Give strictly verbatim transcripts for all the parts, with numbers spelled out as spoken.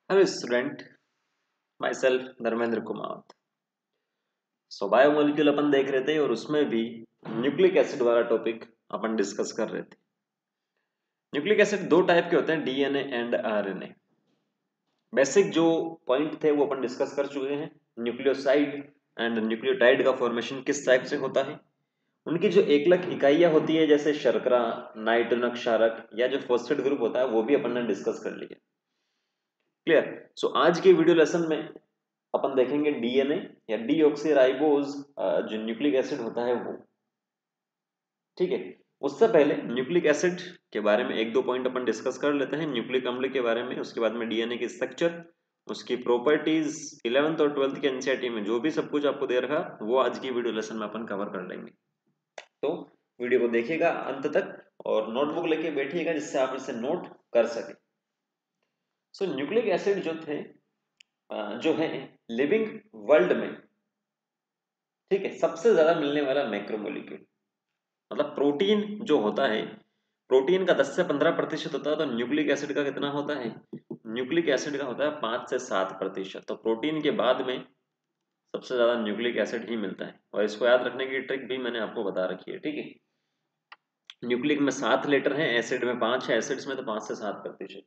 Hello student, myself Dharmendra Kumar. So biomolecule अपन देख रहे थे और उसमें भी न्यूक्लिक एसिड वाला टॉपिक अपन डिस्कस कर रहे थे। न्यूक्लिक एसिड दो टाइप के होते हैं, डीएनए एंड आरएनए। बेसिक जो पॉइंट थे वो अपन डिस्कस कर चुके हैं। न्यूक्लियोसाइड एंड न्यूक्लियोटाइड का फॉर्मेशन किस टाइप से होता है, उनकी जो एकलक इकाइयां होती है जैसे शर्करा, नाइट्रोजन क्षारक या जो फॉस्फेट ग्रुप होता है वो भी अपन ने डिस्कस कर लिया। क्लियर। सो आज के वीडियो लेसन में अपन देखेंगे डीएनए या डीऑक्सीराइबोज जो न्यूक्लिक एसिड होता है वो। ठीक है, उससे पहले न्यूक्लिक एसिड के बारे में एक दो पॉइंट अपन डिस्कस कर लेते हैं, न्यूक्लिक अम्ल के बारे में, उसके बाद में डीएनए की स्ट्रक्चर, उसकी प्रॉपर्टीज। इलेवेंथ और ट्वेल्थ के एनसीईआरटी में जो भी सब कुछ आपको दे रखा वो आज की वीडियो लेसन में अपन कवर कर लेंगे। तो वीडियो को देखिएगा अंत तक और नोटबुक लेके बैठिएगा जिससे आप इसे नोट कर सके। सो न्यूक्लिक एसिड जो थे जो है लिविंग वर्ल्ड में, ठीक है, सबसे ज्यादा मिलने वाला मैक्रोमोलिक्यूल, मतलब प्रोटीन जो होता है, प्रोटीन का दस से पंद्रह प्रतिशत होता है, तो न्यूक्लिक एसिड का कितना होता है? न्यूक्लिक एसिड का होता है पांच से सात प्रतिशत। तो प्रोटीन के बाद में सबसे ज्यादा न्यूक्लिक एसिड ही मिलता है, और इसको याद रखने की ट्रिक भी मैंने आपको बता रखी है। ठीक है, न्यूक्लिक में सात लेटर है, एसिड में पांच है, एसिड्स में तो पांच से सात प्रतिशत।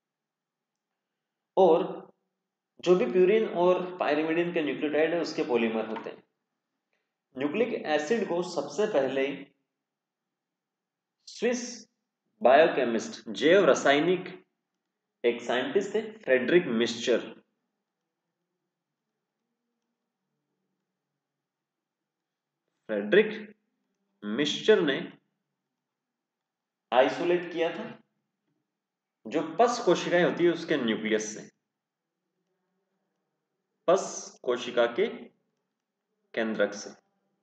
और जो भी प्यूरिन और पायरिमिडिन के न्यूक्लियोटाइड है उसके पॉलीमर होते हैं। न्यूक्लिक एसिड को सबसे पहले स्विस बायोकेमिस्ट, जैव रासायनिक एक साइंटिस्ट थे, फ्रेडरिक मिस्चर। फ्रेडरिक मिस्चर ने आइसोलेट किया था जो पस कोशिकाएं होती है उसके न्यूक्लियस से, पस कोशिका के केंद्रक से।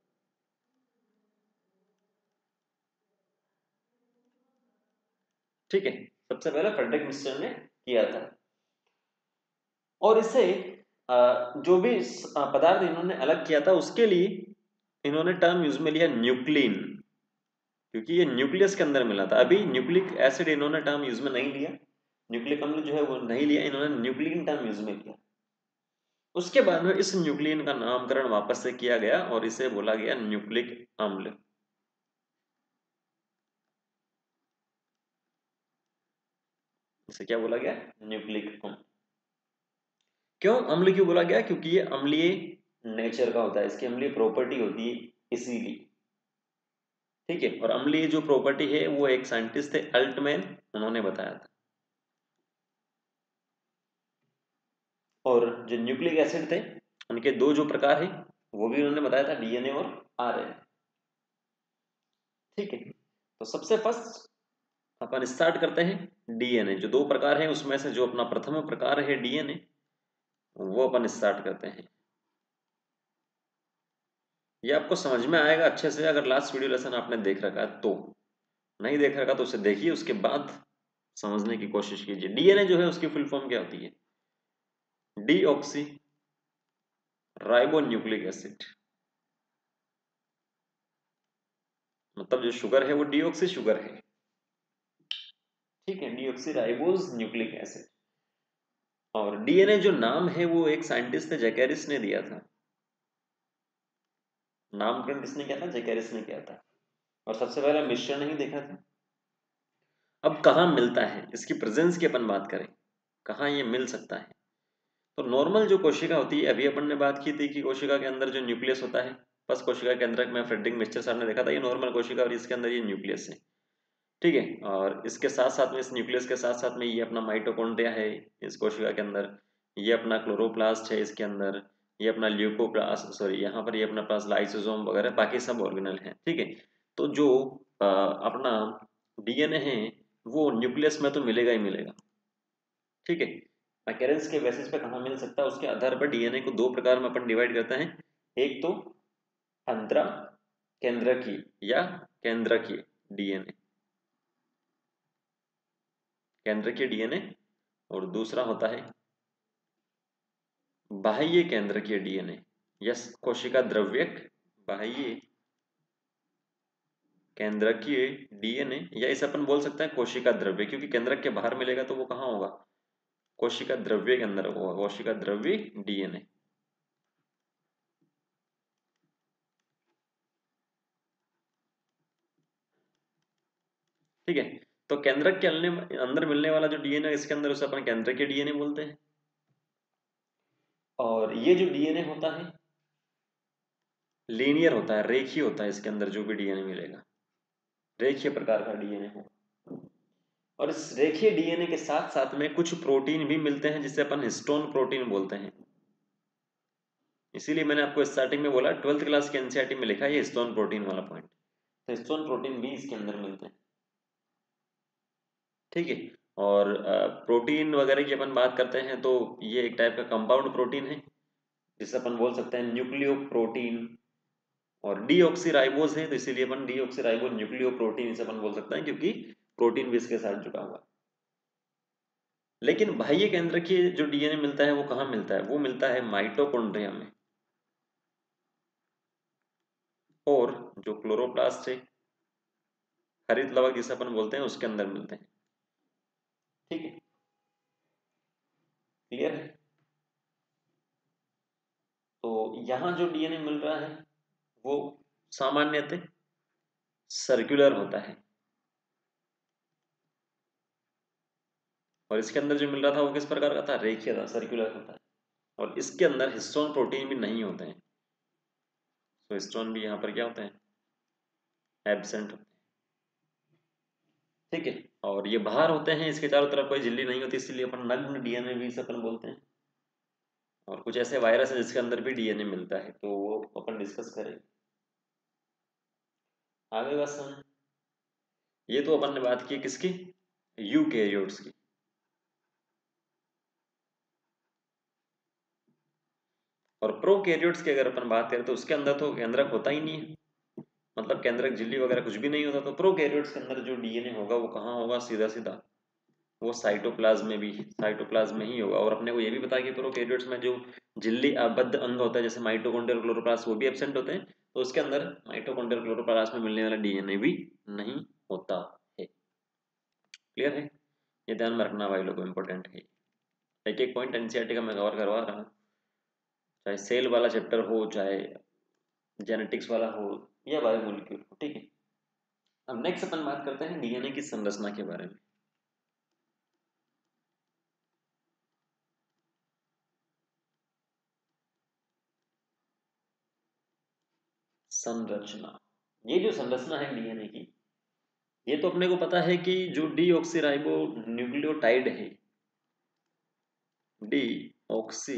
ठीक है, सबसे पहले फ्रेडरिक मिस्चर ने किया था। और इसे जो भी पदार्थ इन्होंने अलग किया था उसके लिए इन्होंने टर्म यूज में लिया न्यूक्लिन, क्योंकि ये न्यूक्लियस के अंदर मिला था। अभी न्यूक्लिक एसिड इन्होंने टर्म यूज में नहीं लिया, न्यूक्लिक अम्ल जो है वो नहीं लिया, इन्होंने न्यूक्लिन टर्म यूज में किया। उसके बाद में इस न्यूक्लिन का नामकरण वापस से किया गया और इसे बोला गया न्यूक्लिक अम्ल। इसे क्या बोला गया? न्यूक्लिक अम्ल। क्यों अम्ल क्यों बोला गया? क्योंकि ये अम्लीय नेचर का होता है, इसकी अम्लीय प्रॉपर्टी होती है इसीलिए। ठीक है, और अम्लीय जो प्रॉपर्टी है वो एक साइंटिस्ट थे अल्टमैन, उन्होंने बताया था। और जो न्यूक्लिक एसिड थे उनके दो जो प्रकार है वो भी उन्होंने बताया था, डीएनए और आरएनए। ठीक है, तो सबसे फर्स्ट अपन स्टार्ट करते हैं डीएनए। जो दो प्रकार हैं उसमें से जो अपना प्रथम प्रकार है डीएनए, वो अपन स्टार्ट करते हैं। ये आपको समझ में आएगा अच्छे से अगर लास्ट वीडियो लेसन आपने देख रखा है तो। नहीं देख रखा तो उसे देखिए, उसके बाद समझने की कोशिश कीजिए। डीएनए जो है उसकी फुल फॉर्म क्या होती है? Deoxy ribonucleic acid. मतलब जो शुगर है वो डीऑक्सी शुगर है। ठीक है, डीऑक्सी राइबोज न्यूक्लिक एसिड। और डीएनए जो नाम है वो एक साइंटिस्ट थे जैकेरिस ने दिया था। नामकरण किसने किया था? जैकेरिस ने किया था। और सबसे पहले मिश्रण नहीं देखा था। अब कहाँ मिलता है, इसकी प्रेजेंस की अपन बात करें, कहाँ ये मिल सकता है। तो नॉर्मल जो कोशिका होती है, अभी अपन ने बात की थी कि कोशिका के अंदर जो न्यूक्लियस होता है, बस कोशिका के अंदर में फ्रेडरिक मिस्चर साहब ने देखा था ये नॉर्मल कोशिका और इसके अंदर ये न्यूक्लियस है। ठीक है, और इसके साथ साथ में, इस न्यूक्लियस के साथ साथ में ये अपना माइटोकॉन्ड्रिया है इस कोशिका के अंदर, ये अपना क्लोरोप्लास्ट है इसके अंदर, ये अपना ल्यूकोप्लास्ट, सॉरी यहाँ पर ये अपना प्लास लाइसोसोम वगैरह बाकी सब ऑर्गेनल है। ठीक है, तो जो आ, अपना डीएनए है वो न्यूक्लियस में तो मिलेगा ही मिलेगा। ठीक है, अकेरेंस के बेसिस पे कहाँ मिल सकता है उसके आधार पर डीएनए को दो प्रकार में अपन डिवाइड करते हैं। एक तो अंतरा केंद्रकीय या केंद्रकीय डीएनए, केंद्रकीय डीएनए, और दूसरा होता है बाह्य केंद्रकीय डीएनए या कोशिका द्रव्यक बाह्य केंद्रकीय डीएनए, या इसे अपन बोल सकते हैं कोशिका द्रव्य, क्योंकि केंद्रक के बाहर मिलेगा तो वो कहाँ होगा? कोशिका द्रव्य के अंदर होगा, कोशिका द्रव्य डीएनए। ठीक है, तो केंद्रक के अंदर मिलने वाला जो डीएनए इसके अंदर, उसे अपन केंद्रक के डीएनए बोलते हैं। और ये जो डीएनए होता है लीनियर होता है, रेखीय होता है। इसके अंदर जो भी डीएनए मिलेगा रेखीय प्रकार का डीएनए होगा। और इस रेखीय डीएनए के साथ साथ में कुछ प्रोटीन भी मिलते हैं जिसे अपन हिस्टोन प्रोटीन बोलते हैं। इसीलिए मैंने आपको स्टार्टिंग में बोला, ट्वेल्थ क्लास के एनसीईआरटी में लिखा है ये हिस्टोन प्रोटीन वाला पॉइंट। तो हिस्टोन प्रोटीन भी इसके अंदर मिलते हैं। ठीक है, और प्रोटीन वगैरह की अपन बात करते हैं तो ये एक टाइप का कंपाउंड प्रोटीन है जिसे अपन बोल सकते हैं न्यूक्लियो प्रोटीन। और डीऑक्सीराइबोज है तो इसीलिए अपन डीऑक्सीराइबो न्यूक्लियो प्रोटीन इसे अपन बोल सकते हैं, क्योंकि प्रोटीन भी इसके साथ जुड़ा हुआ है। लेकिन बाह्य केंद्र की जो डीएनए मिलता है वो कहाँ मिलता है? वो मिलता है माइटोकॉन्ड्रिया में, और जो क्लोरोप्लास्ट है, हरित लवक जिसे अपन बोलते हैं, उसके अंदर मिलते हैं। ठीक है, क्लियर है? तो यहां जो डीएनए मिल रहा है वो सामान्यतः सर्कुलर होता है, और इसके अंदर जो मिल रहा था वो किस प्रकार का था? रेखीय था, सर्कुलर होता है। और इसके अंदर हिस्टोन प्रोटीन भी नहीं होते हैं, तो हिस्टोन भी यहाँ पर क्या होते हैं? एब्सेंट होते हैं। ठीक है, और ये बाहर होते हैं, इसके चारों तरफ कोई झिल्ली नहीं होती, इसलिए अपन नग्न डीएनए भी इसे अपन बोलते हैं। और कुछ ऐसे वायरस है जिसके अंदर भी डीएनए मिलता है, तो वो अपन डिस्कस करेंगे आगे। बस हम ये तो अपन ने बात की किसकी? यूकेरियोट्स की। और प्रोकैरियोट्स की अगर अपन बात करें तो उसके अंदर तो केंद्रक होता ही नहीं है, मतलब केंद्रक झिल्ली वगैरह कुछ भी नहीं होता। तो प्रोकैरियोट्स के अंदर जो डीएनए होगा वो कहाँ होगा? सीधा सीधा वो साइटोप्लाज्म में भी साइटोप्लाज्म में ही होगा। और अपने को ये भी पता है कि प्रोकैरियोट्स में जो झिल्ली आबद्ध अंग होता है जैसे माइटोकॉन्ड्रिया, क्लोरोप्लास्ट, वो भी एब्सेंट होते हैं। तो उसके अंदर माइटोकॉन्ड्रिया, क्लोरोप्लास्ट में मिलने वाला डीएनए भी नहीं होता है। क्लियर है? ये ध्यान में रखना भाई लोगों, इंपॉर्टेंट है। एक एक पॉइंट एनसीईआरटी का मैं कवर करवा रहा हूँ, चाहे सेल वाला चैप्टर हो, चाहे जेनेटिक्स वाला हो, या बायोमोलिक्यूल हो। ठीक है, अब नेक्स्ट अपन बात करते हैं डीएनए की संरचना के बारे में। संरचना, ये जो संरचना है डीएनए की, ये तो अपने को पता है कि जो डीऑक्सीराइबो न्यूक्लियोटाइड है, डीऑक्सी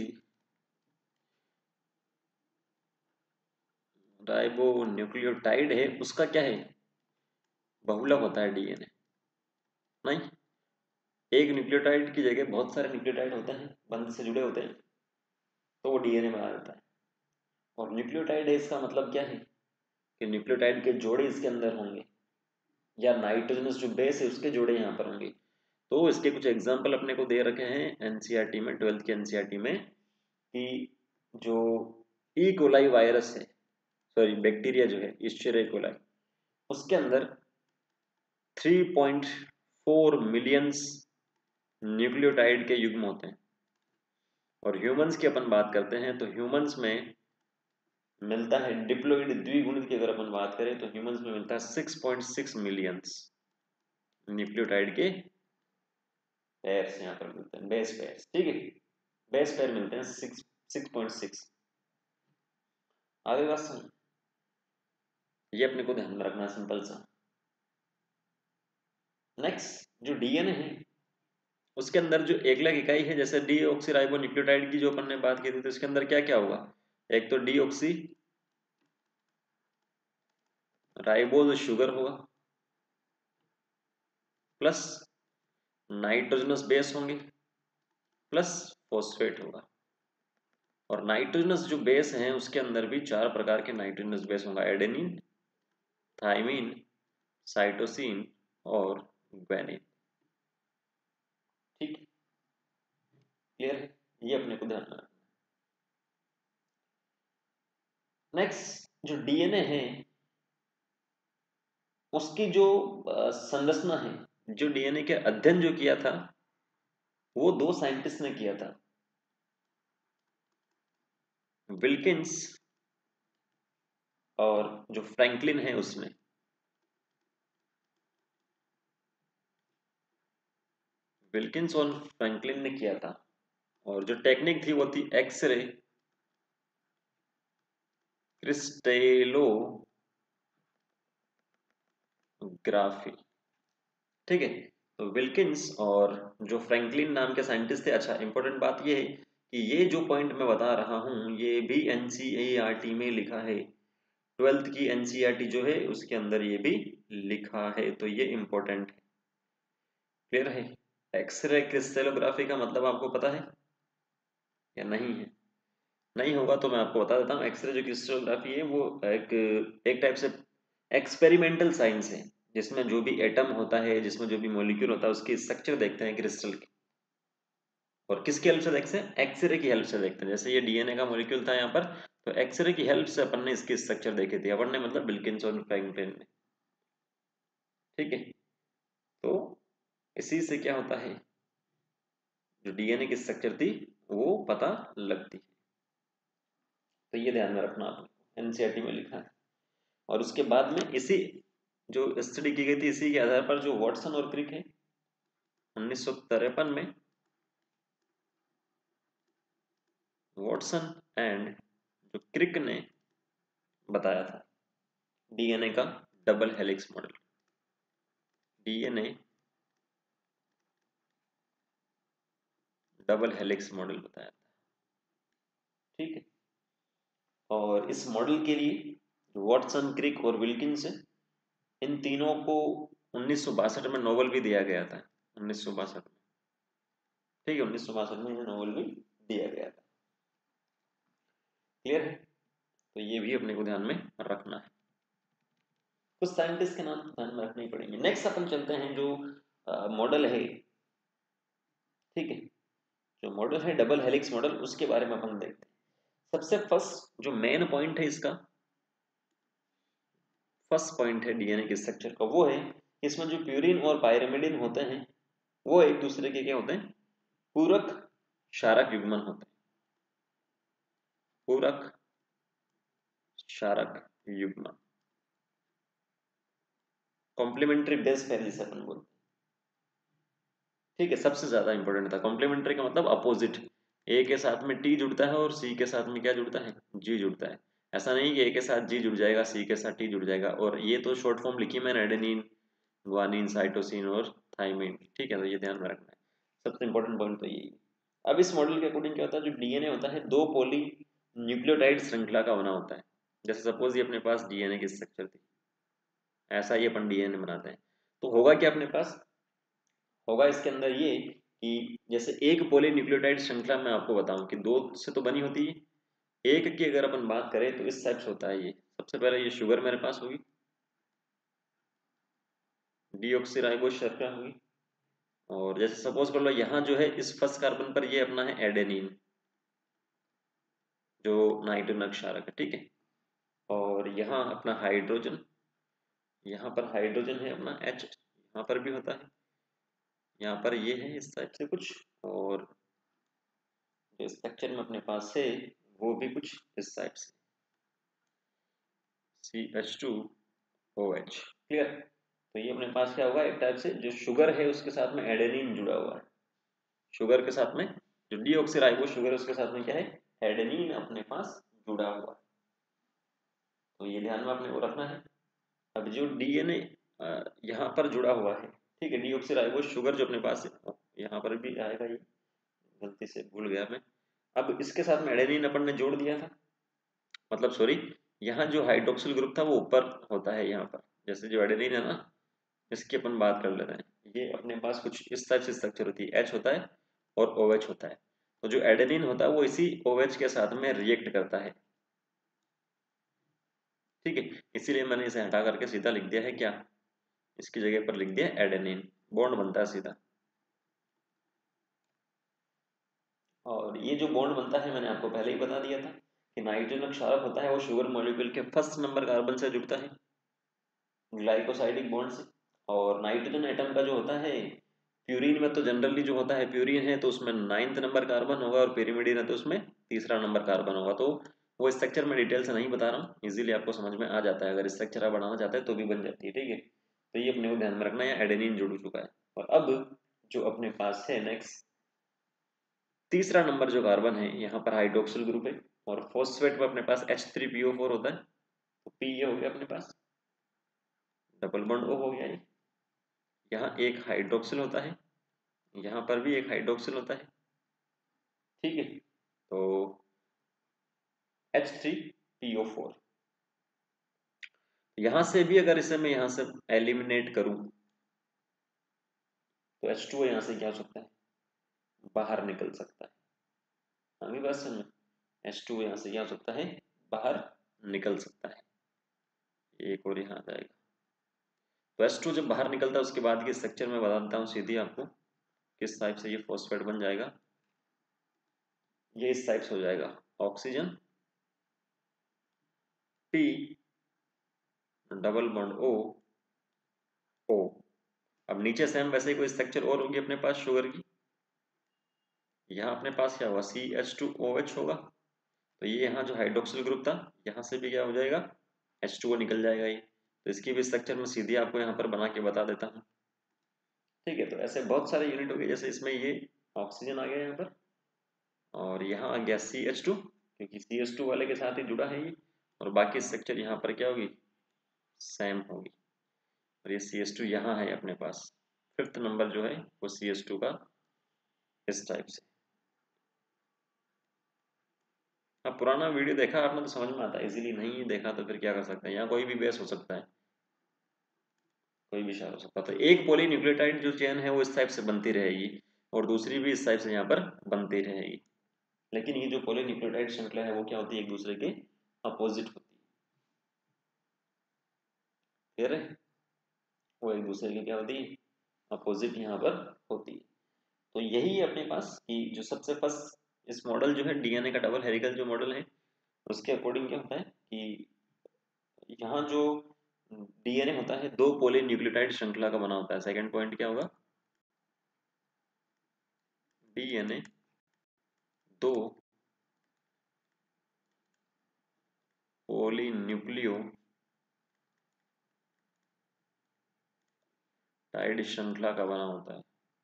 राइबो न्यूक्लियोटाइड है, उसका क्या है? बहुलक होता है डीएनए। नहीं, एक न्यूक्लियोटाइड की जगह बहुत सारे न्यूक्लियोटाइड होते हैं, बंध से जुड़े होते हैं, तो वो डीएनए बना देता है। और न्यूक्लियोटाइड है इसका मतलब क्या है? कि न्यूक्लियोटाइड के जोड़े इसके अंदर होंगे, या नाइट्रोजनस जो बेस है उसके जोड़े यहाँ पर होंगे। तो इसके कुछ एग्जाम्पल अपने को दे रखे हैं एनसीईआरटी में, ट्वेल्थ के एनसीईआरटी में, कि जो ई कोलाई वायरस है, सॉरी बैक्टीरिया जो है इश्चेरिया कोलाई, उसके अंदर three point four millions nucleotide के युग्म होते हैं। और ह्यूमंस की अपन बात करते हैं तो ह्यूमंस में मिलता है डिप्लॉइड द्विगुणित की अगर अपन बात करें तो ह्यूमंस में मिलता है six point six millions nucleotide के पेयर्स यहाँ पर मिलते हैं, बेस पेयर्स। ठीक है, बेस पेयर मिलते हैं सिक्स सिक्स पॉइंट सिक्स। आगे बात सुन, ये अपने को ध्यान में रखना, सिंपल सा। नेक्स्ट जो डीएनए है उसके अंदर जो एकलक इकाई है, जैसे डीऑक्सीराइबो न्यूक्लियोटाइड की जो अपन ने बात की थी, तो इसके अंदर क्या क्या होगा? एक तो डीऑक्सी राइबोज शुगर होगा, प्लस नाइट्रोजनस बेस होंगे, प्लस फॉस्फेट होगा। और नाइट्रोजनस जो बेस हैं उसके अंदर भी चार प्रकार के नाइट्रोजनस बेस होगा, एडेनिन, थाइमिन, साइटोसिन और ग्वानिन। ठीक, क्लियर है? ये अपने को ध्यान में रखना। नेक्स्ट जो डीएनए है उसकी जो संरचना है, जो डीएनए के अध्ययन जो किया था वो दो साइंटिस्ट ने किया था, विल्किंस और जो फ्रैंकलिन है उसने। विल्किंस और फ्रैंकलिन ने किया था, और जो टेक्निक थी वो थी एक्सरे क्रिस्टेलोग्राफी। ठीक है, तो विल्किंस और जो फ्रैंकलिन नाम के साइंटिस्ट थे। अच्छा, इंपॉर्टेंट बात ये है कि ये जो पॉइंट मैं बता रहा हूं ये भी एनसीईआरटी में लिखा है, ट्वेल्थ की एनसीईआरटी जो है उसके अंदर ये भी लिखा है, तो ये इंपॉर्टेंट है। क्लियर है? एक्सरे क्रिस्टलोग्राफी का मतलब आपको पता है या नहीं है? नहीं होगा तो मैं आपको बता देता हूँ। एक्सरे जो क्रिस्टलोग्राफी है वो एक एक टाइप से एक्सपेरिमेंटल साइंस है, जिसमें जो भी एटम होता है, जिसमें जो भी मॉलिक्यूल होता है उसकी स्ट्रक्चर देखते हैं क्रिस्टल की। और किसकी हेल्प से देखते हैं? एक्सरे की हेल्प से देखते हैं। जैसे ये डीएनए का मॉलिक्यूल था यहाँ पर, तो एक्सरे की हेल्प से अपन ने इसकी स्ट्रक्चर देखी थी, अपन ने मतलब विल्किंस और फ्रैंकलिन ने। ठीक है, तो इसी से क्या होता है, जो डीएनए की स्ट्रक्चर थी वो पता लगती है। तो ये ध्यान में रखना आपको, एनसीईआरटी में लिखा है। और उसके बाद में इसी जो स्टडी की गई थी इसी के आधार पर जो वॉटसन और क्रिक है, उन्नीस सौ तिरपन में वॉटसन एंड जो क्रिक ने बताया था डीएनए का double helix model. DNA double helix model बताया था। ठीक है, और इस मॉडल के लिए वॉटसन, क्रिक और विल्किंस, इन तीनों को उन्नीस सौ बासठ में नोबेल भी दिया गया था। उन्नीस सौ बासठ में, ठीक है, उन्नीस सौ बासठ में इन्हें नोबेल भी दिया गया था। क्लियर है? तो ये भी अपने को ध्यान में रखना है। कुछ साइंटिस्ट के नाम ध्यान में रखने ही पड़ेंगे। नेक्स्ट अपन चलते हैं जो मॉडल है। ठीक है, जो मॉडल है डबल हेलिक्स मॉडल, उसके बारे में अपन देखते हैं। सबसे फर्स्ट जो मेन पॉइंट है इसका, फर्स्ट पॉइंट है डीएनए के स्ट्रक्चर का, वो है इसमें जो प्यूरिन और पायरिमिडिन होते हैं वो एक दूसरे के क्या होते हैं, पूरक क्षारक युग्मन होते हैं। पूरक क्षारक युग्मन, कॉम्प्लीमेंट्री बेस पेयर जिसे अपन बोलते हैं। ठीक है, सबसे ज्यादा इंपॉर्टेंट था। कॉम्प्लीमेंट्री का मतलब अपोजिट, ए के साथ में टी जुड़ता है और सी के साथ में क्या जुड़ता है, जी जुड़ता है। ऐसा नहीं कि ए के साथ जी जुड़ जाएगा, सी के साथ टी जुड़ जाएगा। और ये तो शॉर्ट फॉर्म लिखी है मैंने, एडेनिन, ग्वानिन, साइटोसिन और थाइमिन। ठीक है, तो ये ध्यान में रखना है, सबसे इंपॉर्टेंट पॉइंट तो यही है। अब इस मॉडल के अकॉर्डिंग क्या होता है, जो डीएनए होता है दो पोली न्यूक्लियोटाइड श्रृंखला का बना होता है। जैसे सपोज ये अपने पास डीएनए की स्ट्रक्चर थी, ऐसा ही अपन डीएनए बनाते हैं। तो होगा क्या अपने पास, होगा इसके अंदर ये कि जैसे एक पोली न्यूक्लियोटाइड श्रृंखला मैं आपको बताऊं कि दो से तो बनी होती है, एक की अगर अपन बात करें तो इस टाइप से होता है। ये सबसे पहले ये शुगर मेरे पास होगी, डीऑक्सीराइबोस शर्करा होगी। और जैसे सपोज कर लो यहाँ जो है इस फर्स्ट कार्बन पर ये अपना है एडेनिन, जो नाइट्रोजन क्षारक है। ठीक है, और यहाँ अपना हाइड्रोजन, यहाँ पर हाइड्रोजन है अपना H, यहाँ पर भी होता है, यहाँ पर ये है इस टाइप से कुछ। और जो स्ट्रक्चर में अपने पास है वो भी कुछ इस टाइप से, C H two O H. Clear? तो ये अपने पास क्या होगा, एक टाइप से जो शुगर है उसके साथ में एडेनिन जुड़ा हुआ है। शुगर के साथ में जो डीऑक्सीराइबोस शुगर है उसके साथ में क्या है, एडेनिन अपने पास जुड़ा हुआ है। तो ये ध्यान में अपने को रखना है। अब जो डीएनए यहाँ पर जुड़ा हुआ है, ठीक है, डीऑक्सीराइबोस शुगर जो अपने पास है, यहाँ पर भी आएगा, ये गलती से भूल गया मैं। अब इसके साथ में एडेनिन अपन ने जोड़ दिया था, मतलब सॉरी, यहाँ जो हाइड्रोक्सिल ग्रुप था वो ऊपर होता है यहाँ पर। जैसे जो एडेनिन है ना, इसकी अपन बात कर लेते हैं, ये अपने पास कुछ इस टाइप से स्ट्रक्चर होती है, एच होता है और ओ एच होता है। तो जो एडेनिन होता है वो इसी ओ एच के साथ में रिएक्ट करता है। ठीक है, इसीलिए मैंने इसे हटा करके सीधा लिख दिया है क्या, इसकी जगह पर लिख दिया एडेनिन, बॉन्ड बनता है सीधा। और ये जो बॉन्ड बनता है मैंने आपको पहले ही बता दिया था कि नाइट्रोजन क्षारक होता है वो शुगर मॉलिक्यूल के फर्स्ट नंबर कार्बन से जुड़ता है ग्लाइकोसाइडिक बॉन्ड से। और नाइट्रोजन एटम का जो होता है प्यूरीन में तो जनरली जो होता है, प्यूरीन है तो उसमें नाइन्थ नंबर कार्बन होगा और pyrimidine है तो उसमें तीसरा नंबर कार्बन होगा। तो वो स्ट्रक्चर में डिटेल से नहीं बता रहा हूँ, इजीली आपको समझ में आ जाता है। अगर स्ट्रक्चर आप बनाना चाहते हैं तो भी बन जाती है, ठीक है। तो ये अपने को ध्यान में रखना है, एडेनिन जुड़ चुका है। और अब जो अपने पास है नेक्स्ट तीसरा नंबर जो कार्बन है, यहाँ पर हाइड्रोक्सिल ग्रुप है और फॉस्फेट में अपने पास H three P O four होता है। तो पी ये हो गया अपने पास, डबल बॉन्ड ओ हो गया ये। यहाँ एक हाइड्रोक्सिल होता है, यहाँ पर भी एक हाइड्रोक्सिल होता है, ठीक है। तो H three P O four, यहां से भी अगर इसे मैं यहां से एलिमिनेट करूं तो एच टू ओ यहां से क्या हो सकता है, बाहर निकल सकता है। आगे बात समझ, एच टू ओ यहां से क्या हो सकता है, बाहर निकल सकता है। एक और यहाँ आ जाएगा। तो एच टू जब बाहर निकलता है उसके बाद के स्ट्रक्चर में बताता हूँ सीधी आपको किस टाइप से ये फॉस्फेट बन जाएगा। ये इस टाइप से हो जाएगा, oxygen P double bond O O. अब नीचे सेम वैसे ही कोई स्ट्रक्चर और होगी अपने पास शुगर की। यहाँ अपने पास क्या होगा, C H two O H होगा। तो ये यहाँ जो हाइड्रोक्सिल ग्रुप था, यहाँ से भी क्या हो जाएगा, एच टू ओ निकल जाएगा ये। तो इसकी भी स्ट्रक्चर में सीधी आपको यहाँ पर बना के बता देता हूँ, ठीक है। तो ऐसे बहुत सारे यूनिट हो गए, जैसे इसमें ये ऑक्सीजन आ गया यहाँ पर और यहाँ आ गया सी एच टू, क्योंकि सी एच टू वाले के साथ ही जुड़ा है ये। और बाकी स्ट्रक्चर यहाँ पर क्या होगी, सेम होगी। और ये सी एच टू यहाँ है अपने पास, फिफ्थ नंबर जो है वो सी एच टू का इस टाइप से। अब पुराना वीडियो देखा आपने तो समझ में आता है, इजीली नहीं देखा तो फिर क्या कर सकते हैं, यहाँ कोई भी बेस हो सकता है, कोई भी शार हो सकता है। तो एक पॉलीन्यूक्लियोटाइड जो चेन है वो इस टाइप से बनती रहेगी और दूसरी भी इस टाइप से यहाँ पर बनती रहेगी। लेकिन ये जो पॉलीन्यूक्लियोटाइड श्रृंखला है वो क्या होती है, एक दूसरे के अपोजिट होती है, क्लियर है। वो एक दूसरे के क्या होती है, अपोजिट यहाँ पर होती है। तो यही है अपने पास कि जो सबसे फर्स्ट इस मॉडल जो है डीएनए का डबल हेलिकल जो मॉडल है, उसके अकॉर्डिंग क्या होता है कि यहाँ जो डीएनए होता है दो पॉलीन्यूक्लियोटाइड श्रृंखला का बना होता है। सेकंड पॉइंट क्या होगा, डीएनए दो पॉलीन्यूक्लियोटाइड श्रृंखला का बना होता है,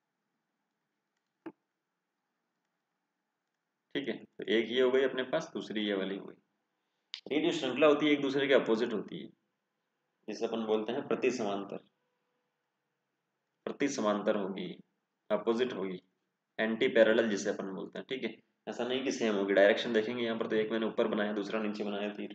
ठीक है। तो एक ये हो गई अपने पास, दूसरी ये वाली हो गई। ये जो श्रृंखला होती है एक दूसरे के अपोजिट होती है, जिसे अपन बोलते हैं प्रति समांतर। प्रति समांतर होगी, अपोजिट होगी, एंटी पैरेलल जिसे अपन बोलते हैं, ठीक है। ऐसा नहीं कि सेम होगी, डायरेक्शन देखेंगे यहाँ पर तो एक मैंने ऊपर बनाया दूसरा नीचे बनाया तीर।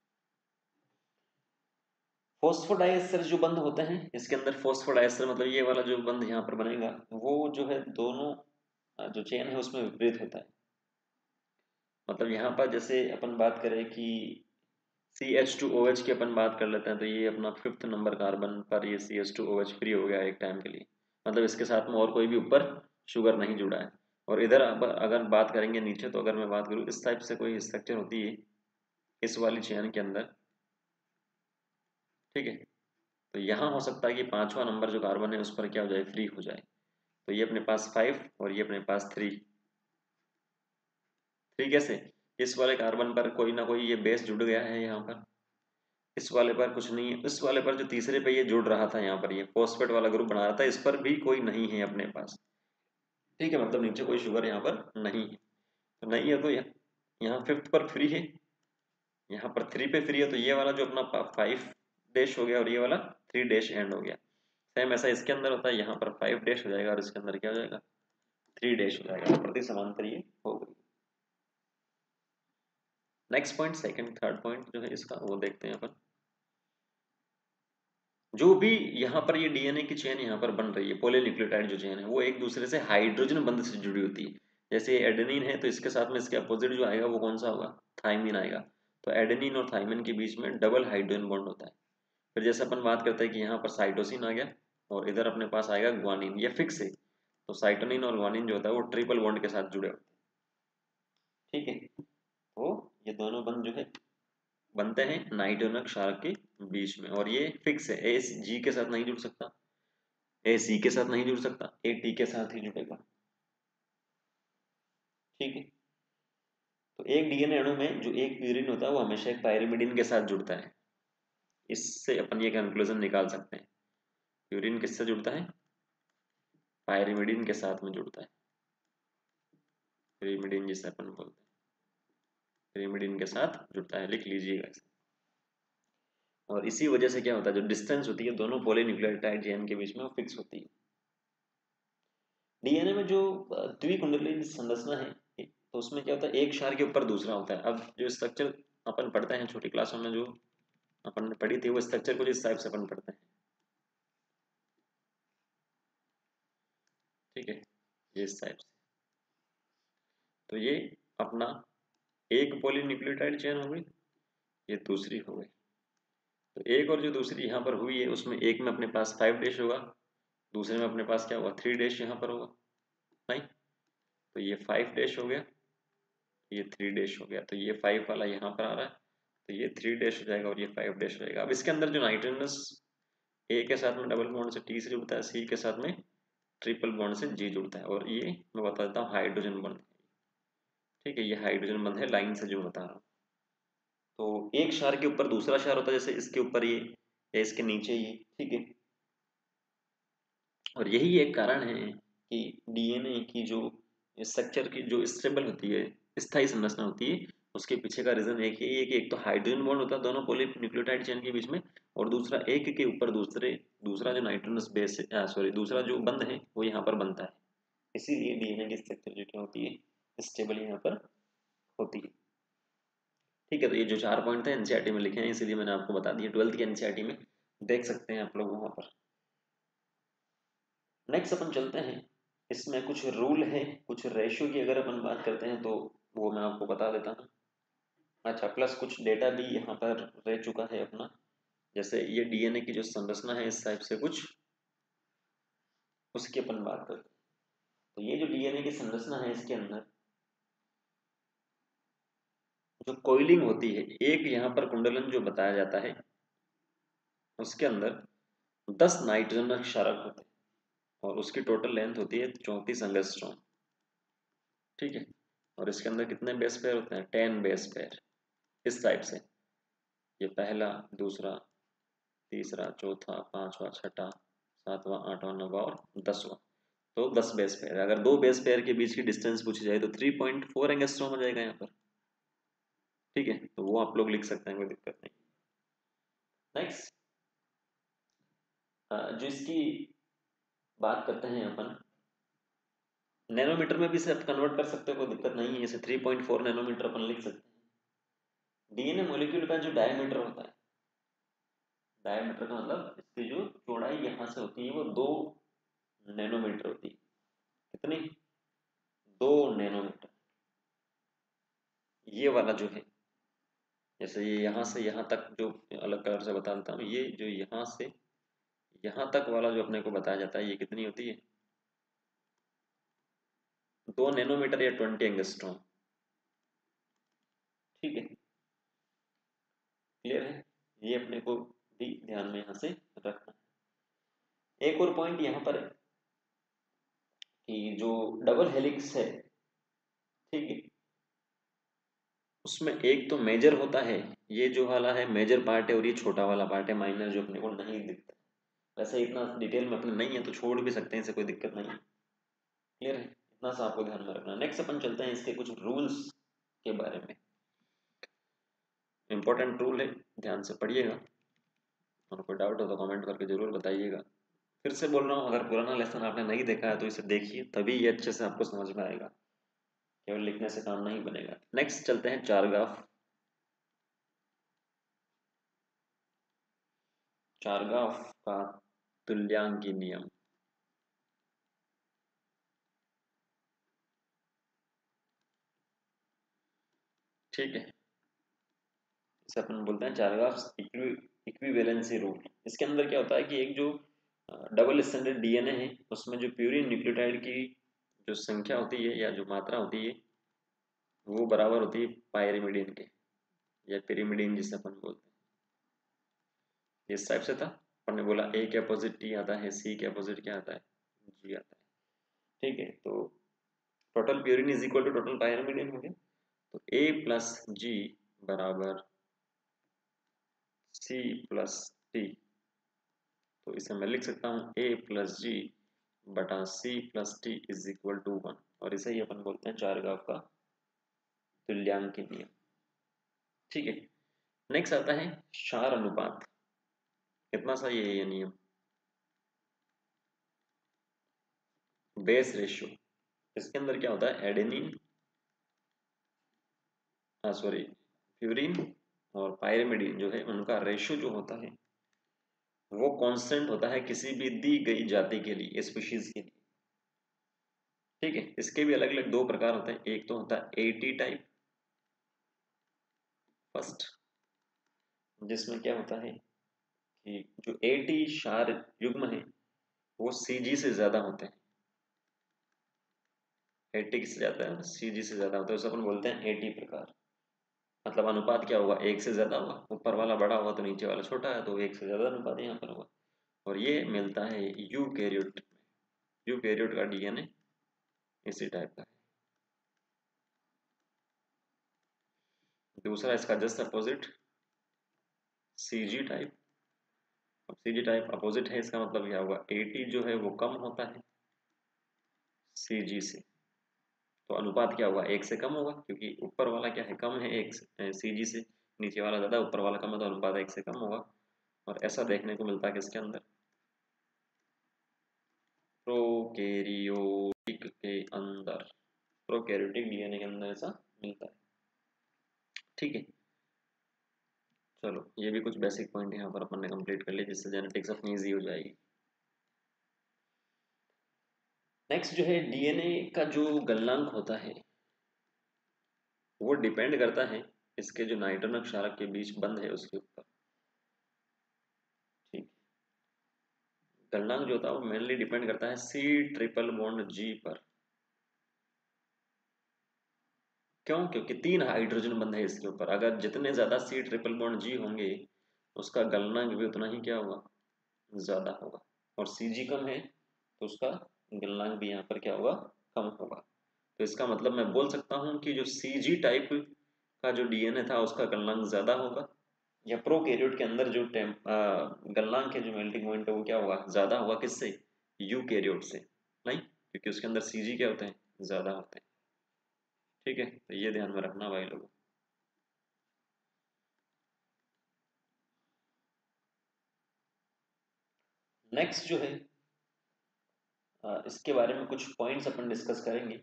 फॉस्फोडाइएस्टर जो बंध होते हैं इसके अंदर, फॉस्फोडाइएस्टर मतलब ये वाला जो बंध यहाँ पर बनेगा वो जो है दोनों जो चेन है उसमें विपरीत होता है। मतलब यहाँ पर जैसे अपन बात करें कि C H two O H की अपन बात कर लेते हैं, तो ये अपना फिफ्थ नंबर कार्बन पर ये C H two O H free हो गया एक टाइम के लिए। मतलब इसके साथ में और कोई भी ऊपर शुगर नहीं जुड़ा है। और इधर अब अगर बात करेंगे नीचे, तो अगर मैं बात करूँ इस टाइप से कोई स्ट्रक्चर होती है इस वाली चेन के अंदर, ठीक है। तो यहाँ हो सकता है कि पांचवा नंबर जो कार्बन है उस पर क्या हो जाए, फ्री हो जाए। तो ये अपने पास फाइव और ये अपने पास थ्री। थ्री कैसे, इस वाले कार्बन पर कोई ना कोई ये बेस जुड़ गया है यहाँ पर, इस वाले पर कुछ नहीं है, इस वाले पर जो तीसरे पे ये जुड़ रहा था यहाँ पर ये फॉस्फेट वाला ग्रुप बना रहा था, इस पर भी कोई नहीं है अपने पास, ठीक है। मतलब नीचे कोई शुगर यहाँ पर नहीं है। तो नहीं है तो यहाँ यहाँ फिफ्थ पर फ्री है, यहाँ पर थ्री पे फ्री है। तो ये वाला जो अपना फाइव डैश हो गया और ये वाला थ्री डैश एंड हो गया। सेम ऐसा इसके अंदर होता है, यहाँ पर फाइव डैश हो जाएगा और इसके अंदर क्या हो जाएगा, थ्री डैश हो जाएगा। प्रति समांतर ये हो गई। Next point, second third point जो है इसका वो देखते हैं अपन। जो भी यहाँ पर ये डीएनए की चेन यहाँ पर बन रही है, पॉलीन्यूक्लियोटाइड जो चेन है वो एक दूसरे से हाइड्रोजन बंध से जुड़ी होती है। जैसे एडेनिन है तो इसके साथ में इसके अपोजिट जो आएगा वो कौन सा होगा, थाइमिन आएगा। तो एडेनिन और थाइमिन के बीच में डबल हाइड्रोजन बॉन्ड होता है। फिर जैसे अपन बात करते हैं कि यहाँ पर साइटोसिन आ गया और इधर अपने पास आएगा ग्वानिन, ये फिक्स है। तो साइटोनिन और ग्वानिन जो होता है वो ट्रिपल बॉन्ड के साथ जुड़े होते हैं, ठीक है। तो ये दोनों बंध जो है बनते हैं नाइट्रोजन क्षारक के बीच में, और ये फिक्स है, एस जी के साथ नहीं जुड़ सकता, ए सी के साथ नहीं जुड़ सकता, ए टी के साथ ही जुड़ेगा। ठीक है, तो एक डीएनए अणु में जो एक प्यूरिन होता है वो हमेशा एक पायरिमिडिन के साथ जुड़ता है। इससे अपन ये कंक्लूजन निकाल सकते हैं, प्यूरिन किससे जुड़ता है, पायरिमिडिन के साथ में जुड़ता है, pyrimidine जिसे अपन बोलते हैं, pyrimidine के साथ जुड़ता है, लिख लीजिएगा इसे। और इसी वजह से क्या होता है, जो डिस्टेंस होती है दोनों पॉलीन्यूक्लियोटाइड चेन के बीच में वो फिक्स होती है। डीएनए में जो द्विकुंडलीय संरचना है तो उसमें क्या होता है, एक क्षार के ऊपर दूसरा होता है। अब जो स्ट्रक्चर अपन पढ़ते हैं छोटी क्लासों में, जो अपन ने पढ़ी थी वो स्ट्रक्चर कुछ इस टाइप से अपन पढ़ते हैं। ठीक है, ये इस टाइप से, तो ये अपना एक पॉलीन्यूक्लियोटाइड चेन हो गई, ये दूसरी हो गई। तो एक और जो दूसरी यहाँ पर हुई है उसमें एक में अपने पास फाइव डैश होगा, दूसरे में अपने पास क्या होगा, थ्री डैश यहाँ पर होगा, नहीं तो ये फाइव डैश हो गया, ये थ्री डैश हो गया, तो ये फाइव वाला यहाँ पर आ रहा है, तो ये थ्री डैश हो जाएगा और ये फाइव डैश हो जाएगा। अब इसके अंदर जो नाइट्रोजनस ए के साथ में डबल बॉन्ड से टी से जुड़ता है, सी के साथ में ट्रिपल बॉन्ड से जी जुड़ता है, और ये मैं बता देता हूँ हाइड्रोजन बंध। ठीक है, ये हाइड्रोजन बंध है लाइन से जो बता रहा हूँ। तो एक क्षार के ऊपर दूसरा क्षार होता है, जैसे इसके ऊपर ये या इसके नीचे ये। ठीक है, और यही एक कारण है कि डीएनए की जो स्ट्रक्चर की जो स्टेबल होती है, स्थायी संरचना होती है, उसके पीछे का रीजन एक ही है कि एक तो हाइड्रोजन बॉन्ड होता है दोनों पॉलीन्यूक्लियोटाइड चेन के बीच में, और दूसरा एक के ऊपर दूसरे दूसरा जो नाइट्रोजनस बेस है, सॉरी दूसरा जो बंध है वो यहाँ पर बनता है। इसीलिए डीएनए की स्ट्रक्चर जो क्या होती है, स्टेबल यहाँ पर होती है। ठीक है, तो ये जो चार पॉइंट थे एनसीईआरटी में लिखे हैं, इसीलिए मैंने आपको बता दिया, ट्वेल्थ की एनसीईआरटी में देख सकते हैं आप लोग वहां पर। नेक्स्ट अपन चलते हैं, इसमें कुछ रूल है, कुछ रेशियो की अगर अपन बात करते हैं तो वो मैं आपको बता देता हूँ। अच्छा, प्लस कुछ डेटा भी यहाँ पर रह चुका है अपना, जैसे ये डीएनए की जो संरचना है इस टाइप से कुछ, उसकी अपन बात करते हैं। तो ये जो डीएनए की संरचना है इसके अंदर जो कोइलिंग होती है, एक यहाँ पर कुंडलन जो बताया जाता है उसके अंदर दस नाइट्रोजन क्षारक होते हैं और उसकी टोटल लेंथ होती है चौंतीस एंगस्ट्रॉम। ठीक है, और इसके अंदर कितने बेस पेयर होते हैं, टेन बेस पेयर इस टाइप से, ये पहला, दूसरा, तीसरा, चौथा, पांचवा, छठा, सातवां, आठवां, नौवां और दसवां, तो दस बेस पेयर। अगर दो बेस पेयर के बीच की डिस्टेंस पूछी जाए तो थ्री पॉइंट फोर एंगस्ट्रॉम हो जाएगा यहाँ पर। ठीक है, तो वो आप लोग लिख सकते हैं, कोई दिक्कत नहीं। नेक्स्ट जो इसकी बात करते हैं अपन, नैनोमीटर में भी इसे आप कन्वर्ट कर सकते हो, कोई दिक्कत नहीं है, इसे थ्री पॉइंट फोर नैनोमीटर अपन लिख सकते हैं। डीएनए मॉलिक्यूल का जो डायमीटर होता है, डायमीटर का मतलब इसकी जो चौड़ाई यहाँ से होती है वो दो नैनोमीटर होती है। कितनी, दो नैनोमीटर। ये वाला जो है, जैसे ये यहाँ से यहाँ तक, जो अलग कलर से बता देता हूँ, ये जो यहाँ से यहाँ तक वाला जो अपने को बताया जाता है ये कितनी होती है, दो नैनोमीटर या ट्वेंटी एंगस्ट्रॉम। ठीक है, क्लियर है, ये अपने को भी ध्यान में यहाँ से रखना है। एक और पॉइंट यहाँ पर है कि जो डबल हेलिक्स है, ठीक है, उसमें एक तो मेजर होता है, ये जो वाला है मेजर पार्ट है, और ये छोटा वाला पार्ट है माइनर, जो अपने को नहीं दिखता। वैसे इतना डिटेल में अपने नहीं है तो छोड़ भी सकते हैं, इसे कोई दिक्कत नहीं है। क्लियर है, इतना सा आपको ध्यान में रखना। नेक्स्ट अपन चलते हैं इसके कुछ रूल्स के बारे में। इंपॉर्टेंट रूल है, ध्यान से पढ़िएगा, और कोई डाउट हो तो कमेंट करके जरूर बताइएगा। फिर से बोल रहा हूँ, अगर पुराना लेसन आपने नहीं देखा है तो इसे देखिए, तभी ये अच्छे से आपको समझ में आएगा, केवल लिखने से काम नहीं बनेगा। नेक्स्ट चलते हैं चारगाफ। चारगाफ का तुल्यांकी नियम। ठीक है, इसे अपन बोलते हैं चारगाफ इक्विवेलेंसी रूल। इसके अंदर क्या होता है कि एक जो डबल स्टैंडर्ड डीएनए है उसमें जो प्यूरिन न्यूक्लियोटाइड की जो संख्या होती है या जो मात्रा होती है वो बराबर होती है पायरिमिडिन के, या पिरिमिडिन जिसे अपन बोलते हैं। इस टाइप से था, अपन ने बोला ए के अपोजिट टी आता है, सी के अपोजिट क्या आता है, जी आता है। ठीक है, तो total purine is equal to total pyrimidine हो गया। तो ए प्लस जी बराबर सी प्लस टी। तो इसे मैं लिख सकता हूँ ए प्लस जी बटा C plus T is equal to one, और इसे ही अपन बोलते हैं चारगाव का तुल्यांक नियम। ठीक है, नेक्स्ट आता है क्षार अनुपात। कितना सही है ये नियम, बेस रेशियो। इसके अंदर क्या होता है, एडेनिन सॉरी प्यूरिन और पायरिमिडिन जो है उनका रेशियो जो होता है वो कांस्टेंट होता है किसी भी दी गई जाति के लिए, स्पीशीज के लिए। ठीक है, इसके भी अलग अलग दो प्रकार होते हैं। एक तो होता है एटी टाइप फर्स्ट, जिसमें क्या होता है कि जो एटी क्षार युग्म है वो सीजी से ज्यादा होते हैं। एटी किससे ज्यादा है, सीजी से ज्यादा होता है, उसे अपन बोलते हैं एटी प्रकार। मतलब अनुपात क्या होगा, एक से ज्यादा होगा, ऊपर वाला बड़ा होगा तो नीचे वाला छोटा है, तो एक से ज्यादा अनुपात यहाँ पर होगा। और ये मिलता है यूकैरियोट में। यूकैरियोट का डीएनए इसी टाइप का है। दूसरा इसका जस्ट अपोजिट सीजी टाइप। अब सीजी टाइप अपोजिट है, इसका मतलब क्या होगा, एटी जो है वो कम होता है सीजी से, तो अनुपात क्या होगा, एक से कम होगा, क्योंकि ऊपर वाला क्या है, कम है एक सीजी से, नीचे वाला ज्यादा, ऊपर वाला कम है, तो अनुपात एक से कम होगा। और ऐसा देखने को मिलता है किसके अंदर, प्रोकैरियोटिक के अंदर, प्रोकैरियोटिक डीएनए के अंदर ऐसा मिलता है। ठीक है, चलो ये भी कुछ बेसिक पॉइंट यहाँ पर अपन ने कंप्लीट कर लिए, जिससे जेनेटिक्स अपनी ईजी हो जाएगी। नेक्स्ट जो है डीएनए का जो गलनांक होता है वो डिपेंड करता है इसके जो नाइट्रोजन क्षारक के बीच बंध है उसके ऊपर। ठीक, गलनांक जो होता है वो मेनली डिपेंड करता है सी ट्रिपल बॉन्ड जी पर। क्यों, क्योंकि तीन हाइड्रोजन बंध है इसके ऊपर, अगर जितने ज्यादा सी ट्रिपल बॉन्ड जी होंगे उसका गलनांक भी उतना ही क्या होगा, ज्यादा होगा। और सी जी कम है तो उसका गलनांक भी यहाँ पर क्या होगा, कम होगा। तो इसका मतलब मैं बोल सकता हूँ कि जो सी जी टाइप का जो डीएनए था उसका गलनांक ज्यादा होगा, या प्रोकैरियोट के अंदर जो टेम गलनांक है, जो मेल्टिंग पॉइंट है वो क्या होगा, ज्यादा होगा किससे, यूकैरियोट से। नहीं, क्योंकि उसके अंदर सीजी क्या होते हैं, ज्यादा होते हैं। ठीक है, तो ये ध्यान में रखना भाई लोगों। नेक्स्ट जो है आ, इसके बारे में कुछ पॉइंट्स अपन डिस्कस करेंगे,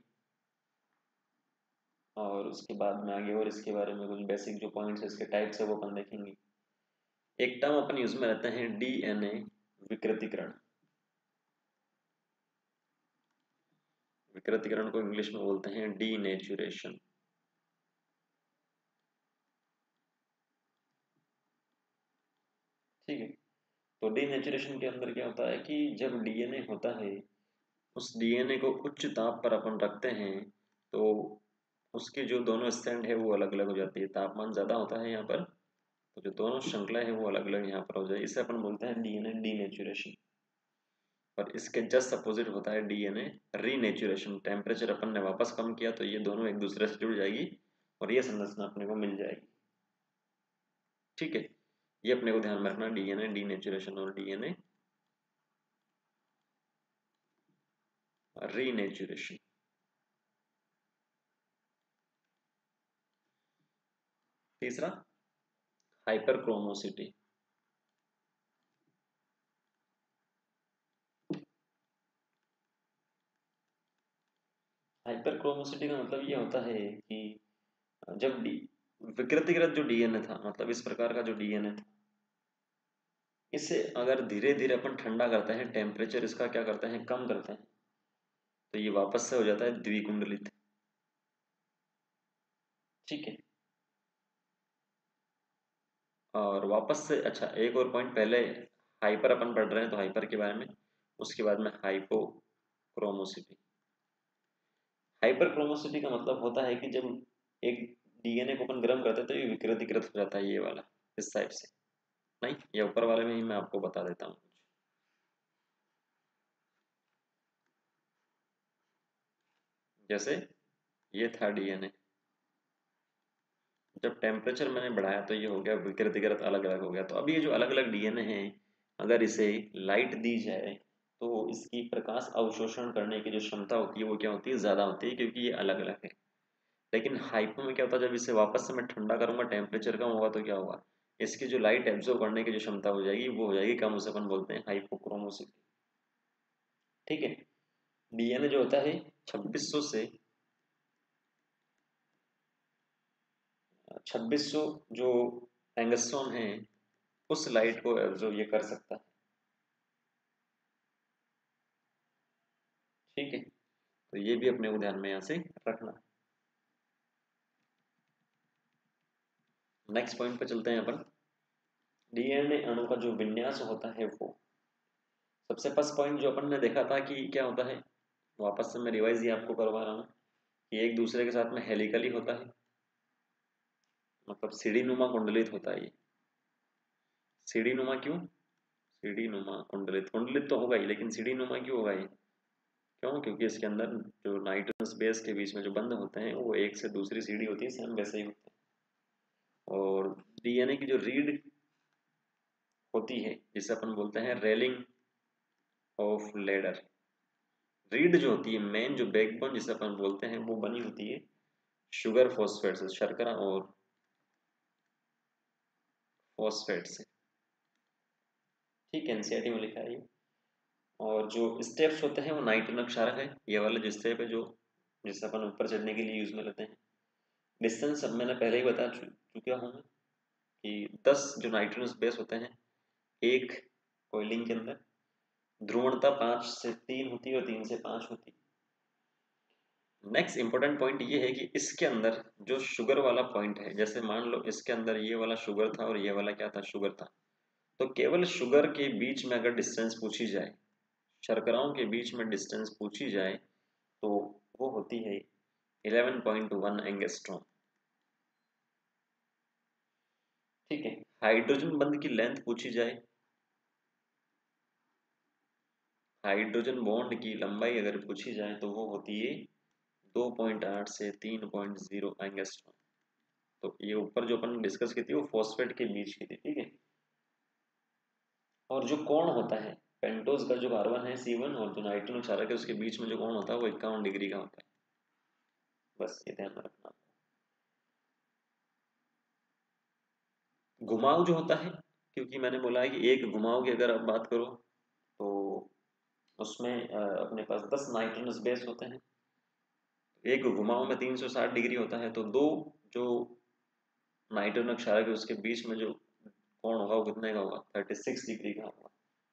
और उसके बाद में आगे और इसके बारे में कुछ बेसिक जो पॉइंट्स है, इसके टाइप्स है वो अपन देखेंगे। एक टर्म अपन यूज में रहते हैं डीएनए विकृतीकरण। विकृतीकरण को इंग्लिश में बोलते हैं डीनेचुरेशन। ठीक है, तो डीनेचुरेशन के अंदर क्या होता है कि जब डीएनए होता है उस डीएनए को उच्च ताप पर अपन रखते हैं तो उसके जो दोनों स्टैंड है वो अलग अलग हो जाती है, तापमान ज्यादा होता है यहाँ पर, तो जो दोनों श्रृंखला है वो अलग अलग यहाँ पर हो जाए, इसे अपन बोलते हैं डीएनए डीनेचुरेशन। और इसके जस्ट अपोजिट होता है डीएनए रीनेचुरेशन। टेम्परेचर अपन ने वापस कम किया तो ये दोनों एक दूसरे से जुड़ जाएगी और ये संरचना अपने को मिल जाएगी। ठीक है, ये अपने को ध्यान में रखना, डीएनए डीनेचुरेशन और डीएनए रीनेचुरेशन। तीसरा हाइपरक्रोमोसिटी। हाइपरक्रोमोसिटी का मतलब ये होता है कि जब डी विकृतिकृत जो डीएनए था, मतलब इस प्रकार का जो डीएनए था, इसे अगर धीरे धीरे अपन ठंडा करते हैं, टेम्परेचर इसका क्या करते हैं, कम करते हैं, तो ये वापस से हो जाता है द्विकुंडलित। ठीक है, और वापस से, अच्छा एक और पॉइंट, पहले हाइपर अपन पढ़ रहे हैं तो हाइपर के बारे में, उसके बाद में हाइपोक्रोमोसिटी। हाइपरक्रोमोसिटी का मतलब होता है कि जब एक डीएनए को अपन गर्म करते हैं तो ये विकृतीकृत हो जाता है, ये वाला इस टाइप से। नहीं, ये ऊपर वाले में ही मैं आपको बता देता हूँ। जैसे ये था डीएनए, जब टेम्परेचर मैंने बढ़ाया तो ये हो गया विकृत विकृत अलग अलग हो गया। तो अब ये जो अलग अलग डीएनए हैं, अगर इसे लाइट दी जाए तो इसकी प्रकाश अवशोषण करने की जो क्षमता होती है वो क्या होती है, ज्यादा होती है, क्योंकि ये अलग अलग है। लेकिन हाइपो में क्या होता है, जब इसे वापस से मैं ठंडा करूंगा, टेम्परेचर कम होगा तो क्या होगा, इसकी जो लाइट एब्जॉर्ब करने की जो क्षमता हो जाएगी वो हो जाएगी कम, उसे अपन बोलते हैं हाइपोक्रोमोसिटी। ठीक है। डीएनए जो होता है छब्बीस सौ से छब्बीस सौ जो एंगस्ट्रॉम है उस लाइट को एब्जॉर्ब ये कर सकता है। ठीक है, तो ये भी अपने को ध्यान में यहाँ से रखना। नेक्स्ट पॉइंट पे चलते हैं अपन। डीएनए अणु का जो विन्यास होता है वो, सबसे फर्स्ट पॉइंट जो अपन ने देखा था कि क्या होता है, वापस से मैं रिवाइज ही आपको करवा रहा हूँ कि एक दूसरे के साथ में हेलिकली होता है, मतलब सीढ़ी नुमा कुंडलित होता है। ये सीढ़ी नुमा क्यों, सीढ़ी नुमा कुंडलित, कुंडलित तो होगा ही, लेकिन सीढ़ी नुमा क्यों होगा ये, क्यों, क्योंकि इसके अंदर जो नाइट्रोजन बेस के बीच में जो बंध होते हैं वो एक से दूसरी सीढ़ी होती है, सेम वैसे ही होते हैं। और डीएनए की जो रीड होती है जिसे अपन बोलते हैं रेलिंग ऑफ लेडर, रीड जो होती है मेन जो बैकबोन जिसे अपन बोलते हैं वो बनी होती है शुगर फॉस्फेट से, शर्करा और फॉस्फेट से। ठीक है, एनसीईआरटी में लिखा है ये। और जो स्टेप्स होते हैं वो नाइट्रोजन क्षारक है, ये वाला जो स्टेप है जो जिसे अपन ऊपर चढ़ने के लिए यूज में लेते हैं। डिस्टेंस अब मैंने पहले ही बता चु, चुका हूँ कि दस जो नाइट्रोजन बेस होते हैं एक कोइलिंग के अंदर, ध्रुवणता पाँच से तीन होती है और तीन से पाँच होती है। नेक्स्ट इंपॉर्टेंट पॉइंट ये है कि इसके अंदर जो शुगर वाला पॉइंट है, जैसे मान लो इसके अंदर ये वाला शुगर था और ये वाला क्या था, शुगर था, तो केवल शुगर के बीच में अगर डिस्टेंस पूछी जाए, शर्कराओं के बीच में डिस्टेंस पूछी जाए तो वो होती है इलेवन पॉइंट वन एंगस्ट्रॉम। ठीक है, हाइड्रोजन बंध की लेंथ पूछी जाए, हाइड्रोजन बॉन्ड की लंबाई अगर पूछी जाए तो वो होती है दो पॉइंट आठ से तीन पॉइंट जीरो एंगस्ट्रॉम। तो ये ऊपर जो अपन डिस्कस की थी वो फॉस्फेट के बीच की थी। ठीक है, और जो कोण होता है पेंटोज का जो कार्बन है सी वन और जो नाइट्रोजन क्षारक है उसके बीच में जो कोण होता है वो इक्यावन डिग्री का होता है। बस ये ध्यान में रखना। घुमाव जो होता है, क्योंकि मैंने बोला है कि एक घुमाव की अगर आप बात करो तो उसमें अ, अपने पास दस नाइट्रोजन बेस होते हैं, एक घुमाव में तीन सौ साठ डिग्री होता है, तो दो जो नाइट्रोजन क्षारक है उसके बीच में जो कोण होगा वो कितने का होगा, थर्टी सिक्स डिग्री का होगा।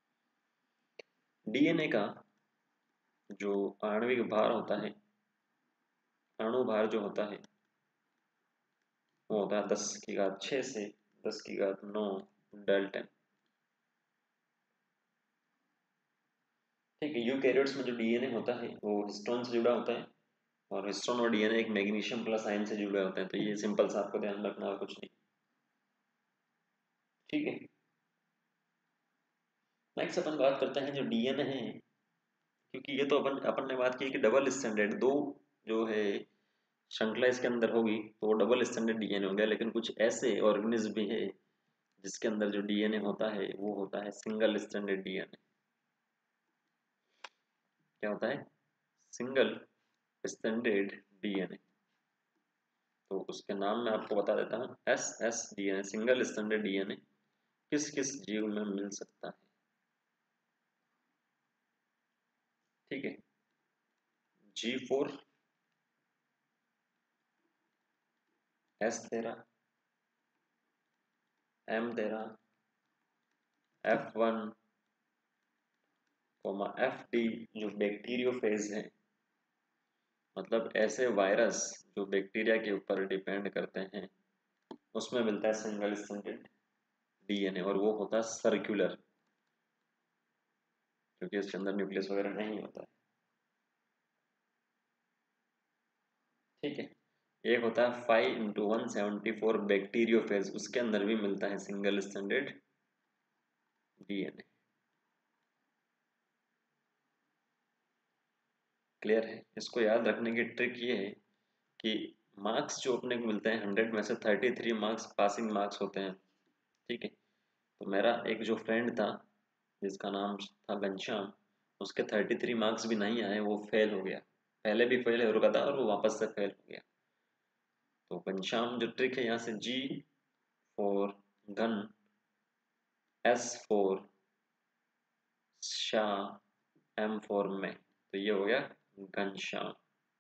डीएनए का जो आणविक भार होता है, अणु भार जो होता है वो होता है दस की घात छः से दस की घात नौ डेल्टन। ठीक है, यूकैरियोट्स में जो डीएनए होता है वो हिस्टोन से जुड़ा होता है, और हिस्टोन और डीएनए एक मैग्नीशियम प्लस आयन से जुड़े होते हैं। तो ये सिंपल सा आपको ध्यान रखना और कुछ नहीं। ठीक है, नेक्स्ट अपन बात करते हैं जो डीएनए है, क्योंकि ये तो अपन अपन ने बात की कि डबल स्टैंडर्ड दो जो है श्रृंखला इसके अंदर होगी तो वो डबल स्टैंडर्ड डीएनए हो गया, लेकिन कुछ ऐसे ऑर्गेनिज्म भी है जिसके अंदर जो डीएनए होता है वो होता है सिंगल स्टैंडर्ड डीएनए। क्या होता है, सिंगल स्टैंडर्ड डीएनए। तो उसके नाम मैं आपको बता देता हूँ, S S DNA single standard DNA किस किस जीव में मिल सकता है। ठीक है, जी फोर, एस तेरह, एम तेरह, F one, comma F D जो बैक्टीरियोफेज है, मतलब ऐसे वायरस जो बैक्टीरिया के ऊपर डिपेंड करते हैं, उसमें मिलता है सिंगल स्टैंडर्ड डीएनए, और वो होता है सर्कुलर, क्योंकि इसके अंदर न्यूक्लियस वगैरह नहीं होता है। ठीक है, एक होता है five into one seventy four bacteriophage, उसके अंदर भी मिलता है सिंगल स्टैंडर्ड डीएनए। क्लियर है? इसको याद रखने की ट्रिक ये है कि मार्क्स जो अपने को मिलते हैं हंड्रेड में से thirty three marks passing marks होते हैं। ठीक है, तो मेरा एक जो फ्रेंड था जिसका नाम था घनश्याम, उसके थर्टी थ्री मार्क्स भी नहीं आए, वो फेल हो गया। पहले भी फेल हो रखा था और वो वापस से फेल हो गया। तो घनश्याम जो ट्रिक है यहाँ से, जी फॉर घन, S for Shah, M for मैं, तो ये हो गया घनश्याम।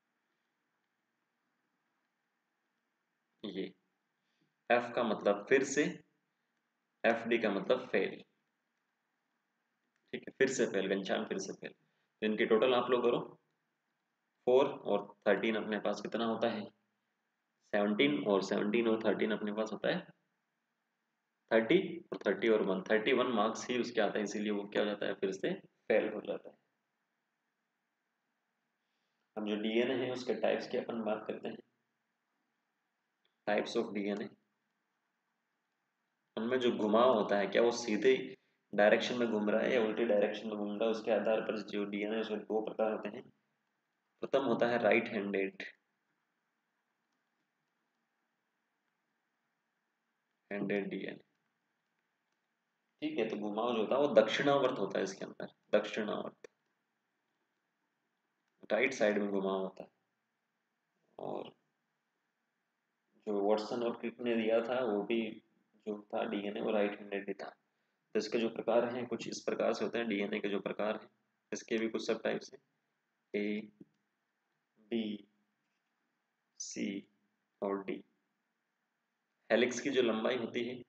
ये एफ का मतलब फिर से, एफ डी का मतलब फेल। ठीक है, फिर से फेल, घनश्याम फिर से फेल। तो इनकी टोटल आप लोग करो, फोर और थर्टीन अपने पास कितना होता है, सेवनटीन, और सेवनटीन और थर्टीन अपने पास होता है थर्टी, और थर्टी और वन, थर्टी वन मार्क्स ही उसके आते हैं, इसीलिए वो क्या हो जाता है, फिर से फेल हो जाता है। अब जो डीएनए है उसके टाइप्स की अपन बात करते हैं। टाइप्स ऑफ डीएनए, उनमें जो घुमाव होता है, क्या वो सीधे डायरेक्शन में घूम रहा है या उल्टी डायरेक्शन में घूम रहा है, उसके आधार पर जो डीएनए उसके दो प्रकार होते हैं। प्रथम होता है राइट हैंडेड, हैंडेड डीएनए। ठीक है, तो घुमाव जो होता है वो दक्षिणावर्त होता है, इसके अंदर दक्षिणावर्त, राइट साइड में घुमाव होता है। और जो वॉटसन और क्रिक ने दिया था वो भी जो था डीएनए, वो राइट हैंडेड ही था। तो इसके जो प्रकार हैं कुछ इस प्रकार से होते हैं, डीएनए के जो प्रकार हैं इसके भी कुछ सब टाइप्स हैं, ए, बी, सी और डी। हेलिक्स की जो लंबाई होती है,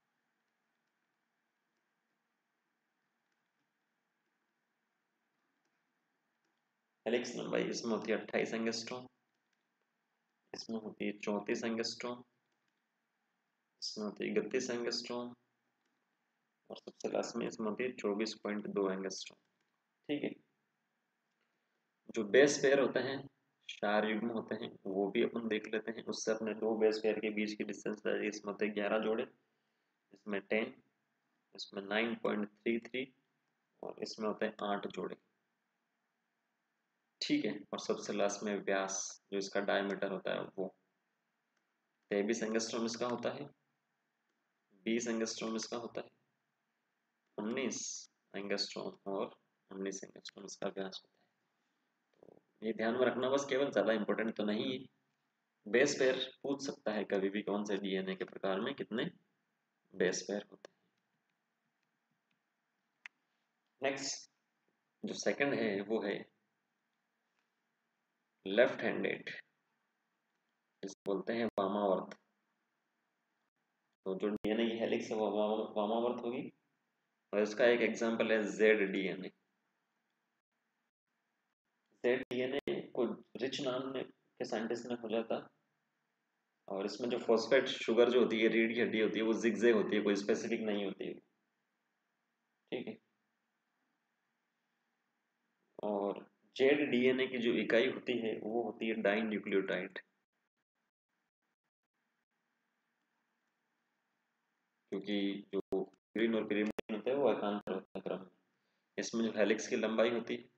हेलिक्स लंबाई इसमें होती है अट्ठाईस एंगस्ट्रॉम, इसमें होती है चौंतीस एंगस्ट्रॉम, इसमें होती है इकतीस एंगस्ट्रॉम, और सबसे लास्ट में इसमें होती है चौबीस पॉइंट दो एंगस्ट्रॉम। ठीक है, जो बेस पेयर होते हैं, चार युग्म होते हैं, वो भी अपन देख लेते हैं। उससे अपने दो बेस पेयर के बीच की डिस्टेंस है, इसमें होते हैं ग्यारह जोड़े, इसमें टेन, इसमें नाइन पॉइंट थ्री थ्री, और इसमें होते हैं आठ जोड़े। ठीक है, और सबसे लास्ट में व्यास, जो इसका डायमीटर होता है वो तेईस एंगस्ट्रॉम इसका होता है, बीस एंगस्ट्रॉम इसका होता है, उन्नीस एंगस्ट्रॉम और उन्नीस एंगस्ट्रॉम इसका व्यास होता है। तो ये ध्यान में रखना, बस केवल ज़्यादा इंपॉर्टेंट तो नहीं है। बेस पेयर पूछ सकता है कभी भी, कौन से डीएनए के प्रकार में कितने बेस पेयर होते हैं। नेक्स्ट जो सेकंड है वो है लेफ्ट हैंडेड, इसको बोलते हैं वामावर्त। तो जो डीएनए की हेलिक्स है वो वामावर्त होगी, और इसका एक एग्जांपल है जेड डीएनए। जेड डीएनए को रिच नाम ने के साइंटिस्ट ने खोजा था, और इसमें जो फॉस्फेट शुगर जो होती है, रीढ़ की हड्डी होती है, वो जिगजैग होती है, कोई स्पेसिफिक नहीं होती है। ठीक है, और जेड डीएनए की जो इकाई होती है वो होती है डाई न्यूक्लियोटाइड, क्योंकि जो ग्रीन और pyrimidine होता है वो एकांतर होता है क्रम में। इसमें जो हेलिक्स की लंबाई होती है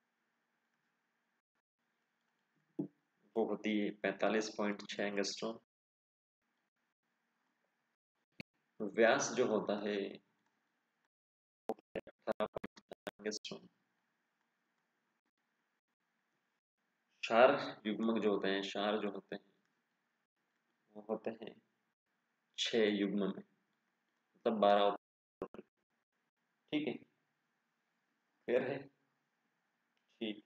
वो होती है पैंतालीस पॉइंट छह एंगस्ट्रॉम, व्यास जो होता है अठारह पॉइंट चार एंगस्ट्रॉम। क्षार युग्मक जो होते हैं, क्षार जो होते हैं वो होते हैं छह युग्म में, मतलब बारह होते हैं। ठीक है, क्लियर है? ठीक।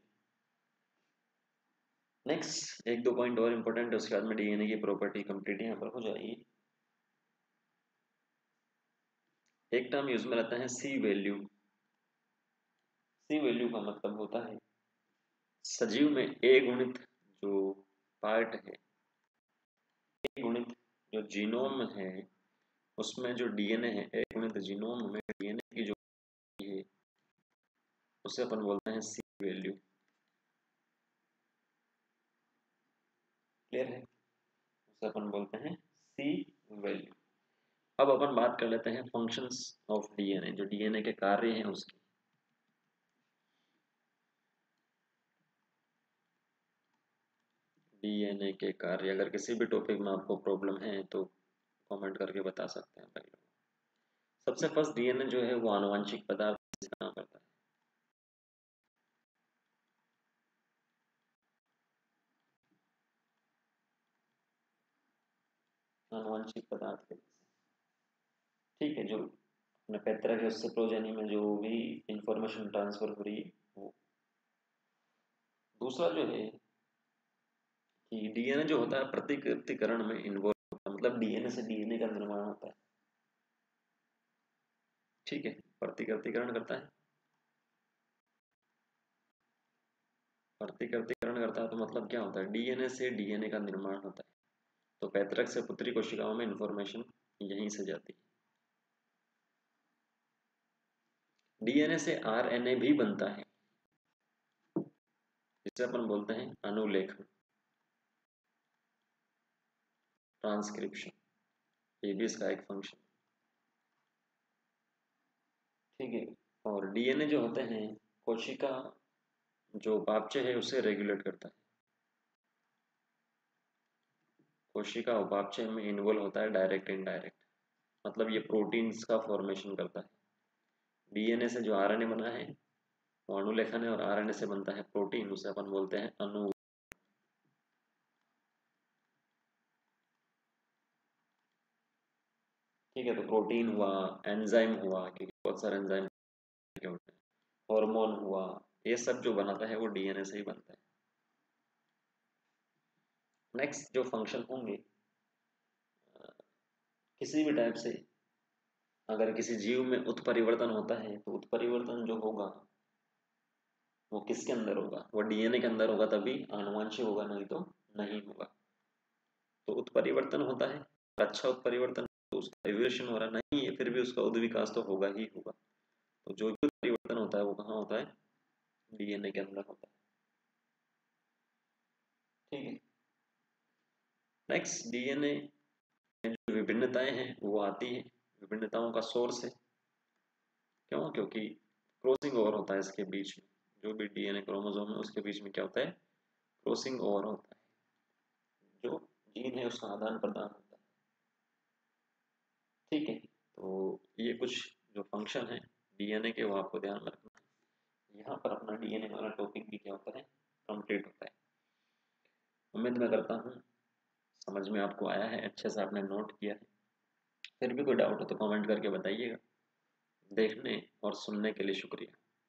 नेक्स्ट एक दो पॉइंट और इम्पोर्टेंट है, उसके बाद में डीएनए की प्रॉपर्टी कंप्लीट यहाँ पर हो जाएगी। एक टर्म यूज में रहता है सी वैल्यू। सी वैल्यू का मतलब होता है सजीव में ए गुणित जो पार्ट है, ए गुणित जो जीनोम है, उसमें जो डीएनए है, ए गुणित जीनोम में डीएनए की जो है उसे अपन बोलते हैं सी वैल्यू। क्लियर है? उसे अपन बोलते हैं सी वैल्यू। अब अपन बात कर लेते हैं फंक्शंस ऑफ डीएनए, जो डीएनए के कार्य हैं उसकी। डीएनए के कार्य, अगर किसी भी टॉपिक में आपको प्रॉब्लम है तो कमेंट करके बता सकते हैं भाई लोग। सबसे फर्स्ट, डीएनए जो है वो आनुवंशिक पदार्थ से काम करता है। आनुवंशिक पदार्थ के, ठीक है, जो अपने पैतृक है उससे प्रोजनी में जो भी इंफॉर्मेशन ट्रांसफर हो रही है वो। दूसरा जो है कि डीएनए जो होता है प्रतिकृतिकरण में इन्वॉल्व होता है, मतलब डीएनए से डीएनए का निर्माण होता है, ठीक है, प्रतिकृतिकरण करता है। प्रतिकृतिकरण करता है तो मतलब क्या होता है, डीएनए से डीएनए का निर्माण होता है। तो पैतृक से पुत्री कोशिकाओं में इंफॉर्मेशन यहीं से जाती है। डीएनए से आरएनए भी बनता है, जिसे अपन बोलते हैं अनुलेखन, ट्रांसक्रिप्शन, ये भी इसका एक फंक्शन, ठीक है। और डीएनए जो होते हैं कोशिका जो उपापचय है उसे रेगुलेट करता है। कोशिका उपापचय में इन्वॉल्व होता है डायरेक्ट इनडायरेक्ट, मतलब ये प्रोटीन्स का फॉर्मेशन करता है। डीएनए से जो आरएनए बना है वो अनुलेखन है, और आरएनए से बनता है प्रोटीन, उसे अपन बोलते हैं अनु। ठीक है, तो प्रोटीन हुआ, एंजाइम हुआ, क्योंकि बहुत सारे एंजाइम होते हैं, हार्मोन हुआ, ये सब जो बनाता है वो डीएनए से ही बनता है। नेक्स्ट जो फंक्शन होंगे, किसी भी टाइप से अगर किसी जीव में उत्परिवर्तन होता है तो उत्परिवर्तन जो होगा वो किसके अंदर होगा, वो डीएनए के अंदर होगा, तभी आनुवंशिक होगा, नहीं तो नहीं होगा। तो उत्परिवर्तन होता है, अच्छा उत्परिवर्तन, तो उसका एवोल्यूशन हो रहा नहीं है, फिर भी उसका उद्विकास तो होगा ही होगा। तो जो भी उत्परिवर्तन होता है वो कहाँ होता है, डीएनए के अंदर होता है, ठीक है। नेक्स्ट, डीएनए में जो विभिन्नताएं हैं वो आती है, विभिन्नताओं का सोर्स है, क्यों, क्योंकि क्रॉसिंग ओवर होता है इसके बीच में, जो भी डीएनए क्रोमोसोम है उसके बीच में क्या होता है, क्रॉसिंग ओवर होता है, जो जीन है उसका आदान प्रदान होता है, ठीक है। तो ये कुछ जो फंक्शन है डीएनए के वो आपको ध्यान में रखना है। यहाँ पर अपना डीएनए वाला टॉपिक भी क्या होता है, कंप्लीट होता है। उम्मीद मैं करता हूँ समझ में आपको आया है, अच्छे से आपने नोट किया है। फिर भी कोई डाउट हो तो कमेंट करके बताइएगा। देखने और सुनने के लिए शुक्रिया।